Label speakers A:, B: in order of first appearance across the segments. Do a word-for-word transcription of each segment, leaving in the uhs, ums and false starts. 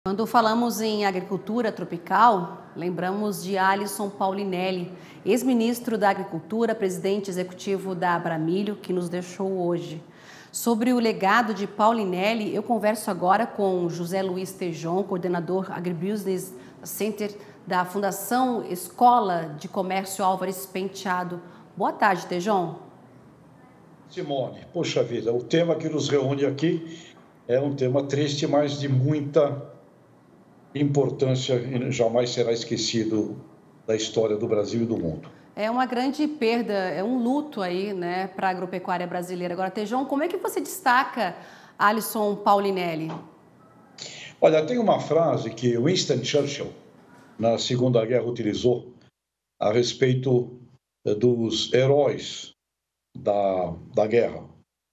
A: Quando falamos em agricultura tropical, lembramos de Alisson Paulinelli, ex-ministro da Agricultura, presidente executivo da Abramilho, que nos deixou hoje. Sobre o legado de Paulinelli, eu converso agora com José Luiz Tejon, coordenador Agribusiness Center da Fundação Escola de Comércio Álvares Penteado. Boa tarde, Tejon.
B: Simone, poxa vida, o tema que nos reúne aqui é um tema triste, mas de muita importância e jamais será esquecido da história do Brasil e do mundo.
A: É uma grande perda, é um luto aí, né, para a agropecuária brasileira. Agora, Tejon, como é que você destaca Alisson Paulinelli?
B: Olha, tem uma frase que Winston Churchill, na Segunda Guerra, utilizou a respeito eh, dos heróis da, da guerra.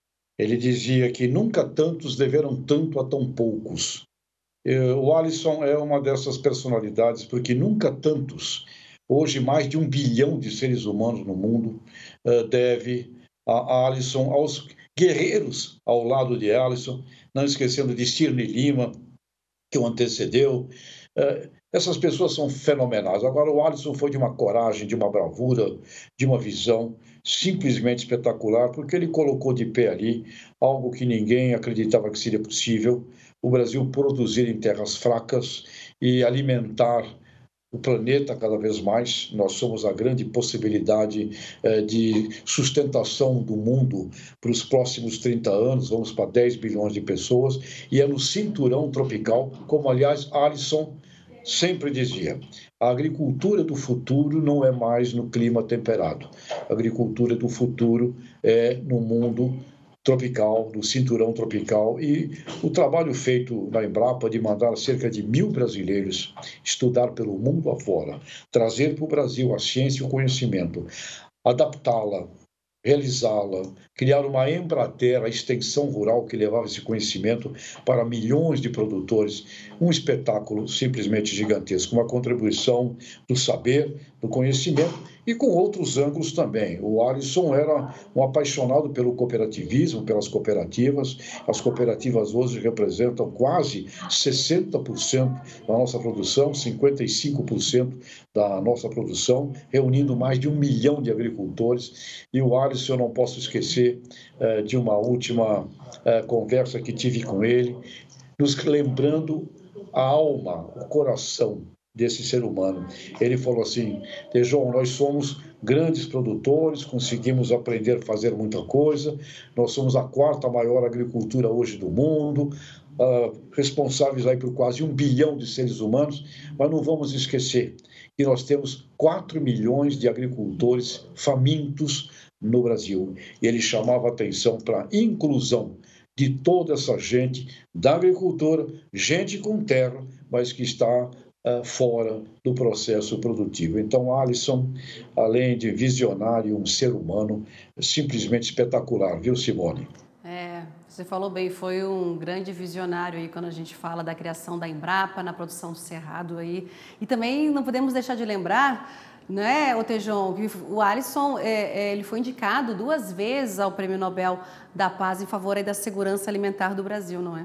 B: Ele dizia que nunca tantos deveram tanto a tão poucos. Eh, O Alisson é uma dessas personalidades, porque nunca tantos, hoje mais de um bilhão de seres humanos no mundo, eh, deve a a Alisson, aos guerreiros ao lado de Alisson, não esquecendo de Cirne Lima, que o antecedeu. Eh, Essas pessoas são fenomenais. Agora, o Alisson foi de uma coragem, de uma bravura, de uma visão simplesmente espetacular, porque ele colocou de pé ali algo que ninguém acreditava que seria possível: o Brasil produzir em terras fracas e alimentar o planeta cada vez mais. Nós somos a grande possibilidade eh, de sustentação do mundo para os próximos trinta anos, vamos para dez bilhões de pessoas, e é no cinturão tropical, como aliás Alisson sempre dizia: a agricultura do futuro não é mais no clima temperado, a agricultura do futuro é no mundo tropical, do cinturão tropical. E o trabalho feito na Embrapa de mandar cerca de mil brasileiros estudar pelo mundo afora, trazer para o Brasil a ciência e o conhecimento, adaptá-la, realizá-la, criar uma Embrater, a extensão rural que levava esse conhecimento para milhões de produtores, um espetáculo simplesmente gigantesco, uma contribuição do saber, do conhecimento e com outros ângulos também. O Alisson era um apaixonado pelo cooperativismo, pelas cooperativas. As cooperativas hoje representam quase sessenta por cento da nossa produção, cinquenta e cinco por cento da nossa produção, reunindo mais de um milhão de agricultores. E o Alisson, eu não posso esquecer eh, de uma última eh, conversa que tive com ele, nos lembrando a alma, o coração desse ser humano. Ele falou assim: Tejon, nós somos grandes produtores, conseguimos aprender a fazer muita coisa, nós somos a quarta maior agricultura hoje do mundo, uh, responsáveis aí por quase um bilhão de seres humanos, mas não vamos esquecer que nós temos quatro milhões de agricultores famintos no Brasil. E ele chamava atenção para a inclusão de toda essa gente da agricultura, gente com terra, mas que está uh, fora do processo produtivo. Então, Alisson, além de visionário, um ser humano simplesmente espetacular, viu, Simone?
A: É, você falou bem, foi um grande visionário aí quando a gente fala da criação da Embrapa, na produção do Cerrado aí. E também não podemos deixar de lembrar, né, o Tejon, que o Alisson é, é, ele foi indicado duas vezes ao Prêmio Nobel da Paz em favor aí da segurança alimentar do Brasil, não é?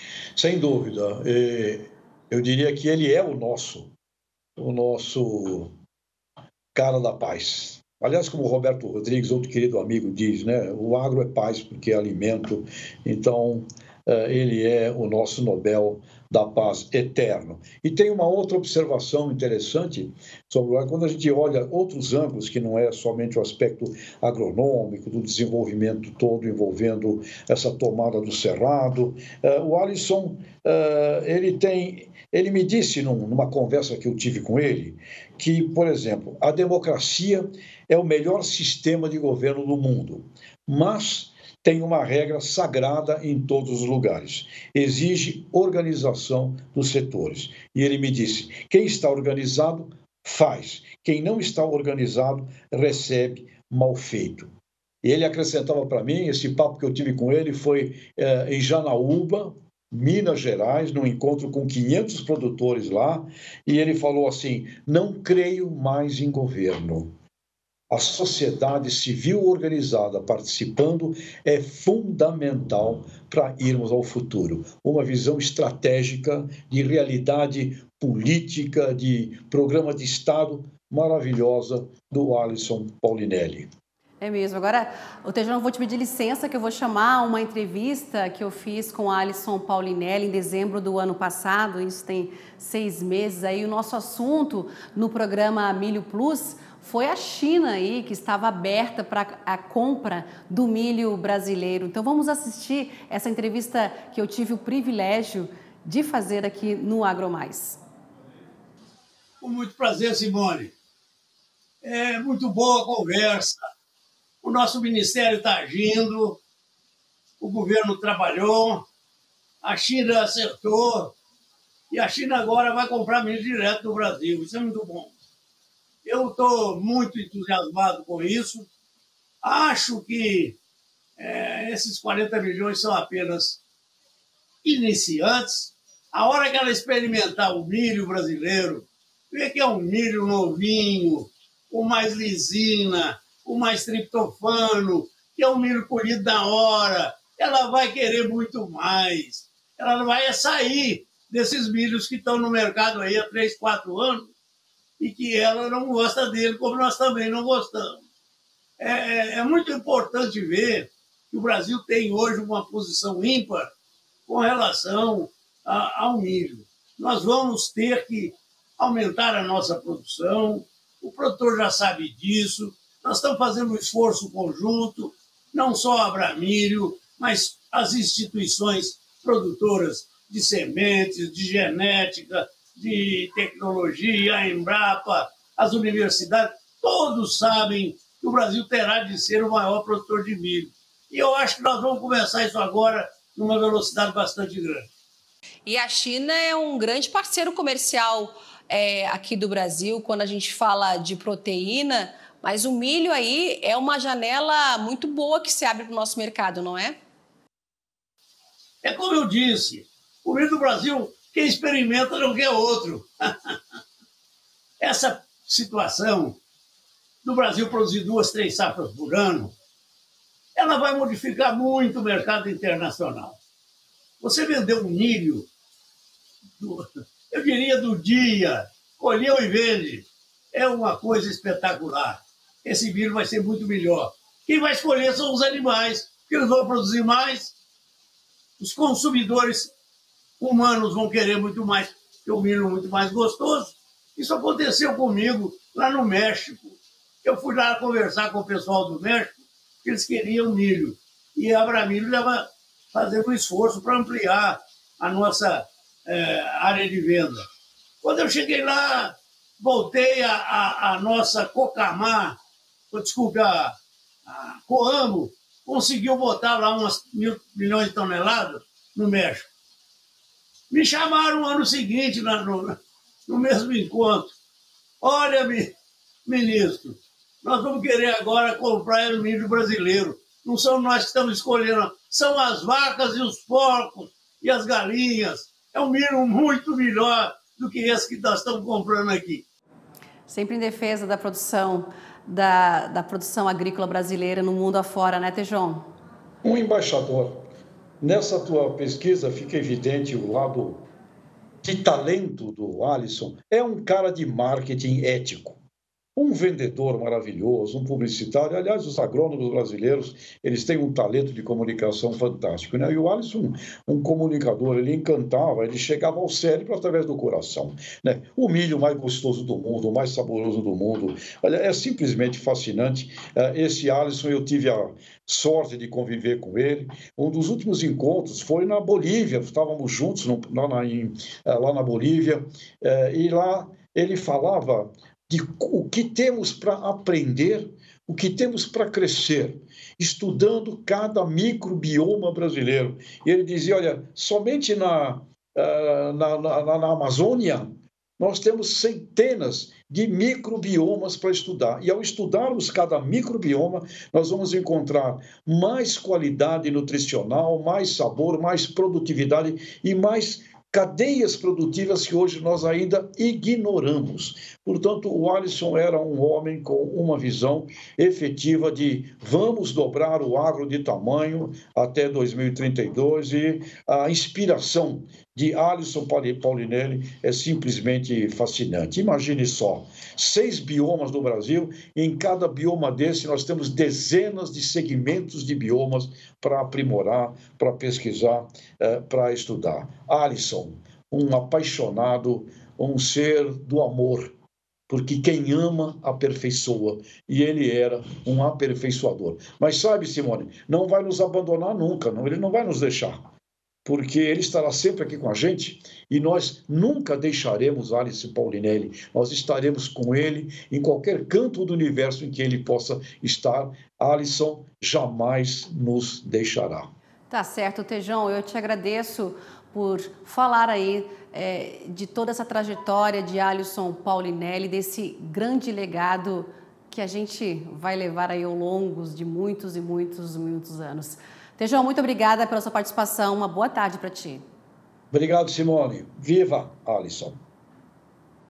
B: Sem dúvida. Eh, Eu diria que ele é o nosso, o nosso cara da paz. Aliás, como o Roberto Rodrigues, outro querido amigo, diz, né? O agro é paz porque é alimento. Então, eh, ele é o nosso Nobel da Paz eterno. E tem uma outra observação interessante sobre o agro, quando a gente olha outros ângulos, que não é somente o aspecto agronômico, do desenvolvimento todo envolvendo essa tomada do cerrado. Eh, O Alisson, eh, ele tem, ele me disse num- numa conversa que eu tive com ele, que, por exemplo, a democracia é o melhor sistema de governo do mundo, mas tem uma regra sagrada em todos os lugares: exige organização dos setores. E ele me disse: quem está organizado, faz; quem não está organizado, recebe mal feito. E ele acrescentava para mim, esse papo que eu tive com ele foi eh, em Janaúba, Minas Gerais, num encontro com quinhentos produtores lá, e ele falou assim: não creio mais em governo, a sociedade civil organizada participando é fundamental para irmos ao futuro. Uma visão estratégica de realidade política, de programa de Estado maravilhosa do Alisson Paulinelli.
A: É mesmo. Agora, o Tejão, eu vou te pedir licença que eu vou chamar uma entrevista que eu fiz com o Alisson Paulinelli em dezembro do ano passado, isso tem seis meses aí. O nosso assunto no programa Milho Plus foi a China aí, que estava aberta para a compra do milho brasileiro. Então vamos assistir essa entrevista que eu tive o privilégio de fazer aqui no AgroMais.
C: Com muito prazer, Simone. É muito boa a conversa. O nosso ministério está agindo, o governo trabalhou, a China acertou e a China agora vai comprar milho direto do Brasil. Isso é muito bom. Eu estou muito entusiasmado com isso. Acho que é, esses quarenta milhões são apenas iniciantes. A hora que ela experimentar o milho brasileiro, ver que é um milho novinho, com mais lisina, com mais triptofano, que é um milho colhido na hora, ela vai querer muito mais. Ela não vai sair desses milhos que estão no mercado aí há três, quatro anos, e que ela não gosta dele, como nós também não gostamos. É, é, é muito importante ver que o Brasil tem hoje uma posição ímpar com relação a, ao milho. Nós vamos ter que aumentar a nossa produção, o produtor já sabe disso, nós estamos fazendo um esforço conjunto, não só a Abramilho, mas as instituições produtoras de sementes, de genética, de tecnologia, a Embrapa, as universidades, todos sabem que o Brasil terá de ser o maior produtor de milho. E eu acho que nós vamos começar isso agora numa velocidade bastante grande.
D: E a China é um grande parceiro comercial é, aqui do Brasil, quando a gente fala de proteína, mas o milho aí é uma janela muito boa que se abre para o nosso mercado, não é?
C: É como eu disse, o milho do Brasil, quem experimenta não quer outro. Essa situação do Brasil produzir duas, três safras por ano, ela vai modificar muito o mercado internacional. Você vendeu um milho, do, eu diria do dia, colheu e vende, é uma coisa espetacular. Esse milho vai ser muito melhor. Quem vai escolher são os animais, porque eles vão produzir mais, os consumidores humanos vão querer muito mais, porque o milho é muito mais gostoso. Isso aconteceu comigo lá no México. Eu fui lá conversar com o pessoal do México, que eles queriam milho. E a Abramilho estava fazendo um esforço para ampliar a nossa é, área de venda. Quando eu cheguei lá, voltei a, a, a nossa Cocamar, desculpe, a, a Coamo, conseguiu botar lá umas mil milhões de toneladas no México. Me chamaram no ano seguinte, no, no mesmo encontro. Olha, ministro, nós vamos querer agora comprar o milho brasileiro. Não são nós que estamos escolhendo, são as vacas e os porcos e as galinhas. É um milho muito melhor do que esse que nós estamos comprando aqui.
A: Sempre em defesa da produção, da, da produção agrícola brasileira no mundo afora, né, Tejão?
B: Um embaixador. Nessa tua pesquisa fica evidente o lado de talento do Alisson. É um cara de marketing ético. Um vendedor maravilhoso, um publicitário. Aliás, os agrônomos brasileiros, eles têm um talento de comunicação fantástico, né? E o Alisson, um comunicador, ele encantava, ele chegava ao cérebro através do coração, né? O milho mais gostoso do mundo, o mais saboroso do mundo. Olha, é simplesmente fascinante. Esse Alisson, eu tive a sorte de conviver com ele. Um dos últimos encontros foi na Bolívia, estávamos juntos lá na, em, lá na Bolívia, e lá ele falava de o que temos para aprender, o que temos para crescer, estudando cada microbioma brasileiro. E ele dizia, olha, somente na, na, na, na Amazônia nós temos centenas de microbiomas para estudar. E ao estudarmos cada microbioma, nós vamos encontrar mais qualidade nutricional, mais sabor, mais produtividade e mais cadeias produtivas que hoje nós ainda ignoramos. Portanto, o Alisson era um homem com uma visão efetiva de vamos dobrar o agro de tamanho até dois mil e trinta e dois, e a inspiração de Alisson Paulinelli é simplesmente fascinante. Imagine só, seis biomas no Brasil, e em cada bioma desse nós temos dezenas de segmentos de biomas para aprimorar, para pesquisar, eh, para estudar. Alisson, um apaixonado, um ser do amor, porque quem ama aperfeiçoa, e ele era um aperfeiçoador. Mas sabe, Simone, não vai nos abandonar nunca, não, ele não vai nos deixar, porque ele estará sempre aqui com a gente e nós nunca deixaremos Alisson Paulinelli. Nós estaremos com ele em qualquer canto do universo em que ele possa estar. Alisson jamais nos deixará.
A: Tá certo, Tejão, eu te agradeço por falar aí é, de toda essa trajetória de Alisson Paulinelli, desse grande legado que a gente vai levar aí ao longo de muitos e muitos, muitos anos. Tejão, muito obrigada pela sua participação. Uma boa tarde para ti.
B: Obrigado, Simone. Viva Alisson.